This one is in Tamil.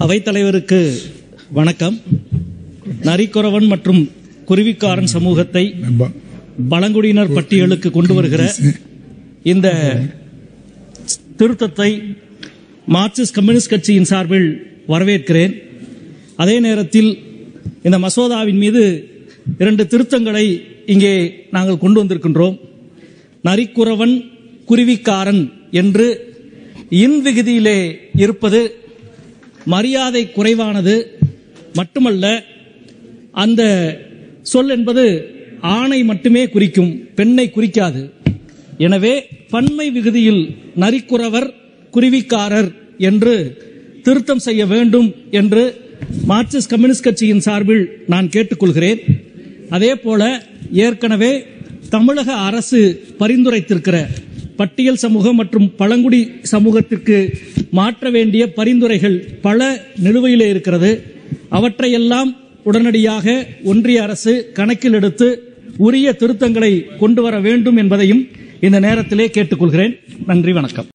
அவைத்தலைவருக்கு வணக்கம். நரிக்குறவன் மற்றும் குருவிக்காரன் சமூகத்தை பழங்குடியினர் பட்டியலுக்கு கொண்டு வருகிற இந்த திருத்தத்தை மார்க்சிஸ்ட் கம்யூனிஸ்ட் கட்சியின் சார்பில் வரவேற்கிறேன். அதே நேரத்தில் இந்த மசோதாவின் மீது 2 திருத்தங்களை இங்கே நாங்கள் கொண்டு வந்திருக்கின்றோம். நரிக்குறவன் குருவிக்காரன் என்று இன் விகுதியிலே இருப்பது மரியாதை குறைவானது மட்டுமல்ல, அந்த சொல் என்பது ஆணை மட்டுமே குறிக்கும், பெண்ணை குறிக்காது. எனவே பன்மை விகுதியில் நரிக்குறவர் குருவிக்காரர் என்று திருத்தம் செய்ய வேண்டும் என்று மார்க்சிஸ்ட் கம்யூனிஸ்ட் கட்சியின் சார்பில் நான் கேட்டுக்கொள்கிறேன். அதே போல ஏற்கனவே தமிழக அரசு பரிந்துரைத்திருக்கிற பட்டியல் சமூகம் மற்றும் பழங்குடி சமூகத்திற்கு மாற்ற வேண்டிய பரிந்துரைகள் பல நிலுவையிலே இருக்கிறது. அவற்றையெல்லாம் உடனடியாக ஒன்றிய அரசு கணக்கில் எடுத்து உரிய திருத்தங்களை கொண்டு வர வேண்டும் என்பதையும் இந்த நேரத்திலே கேட்டுக்கொள்கிறேன். நன்றி, வணக்கம்.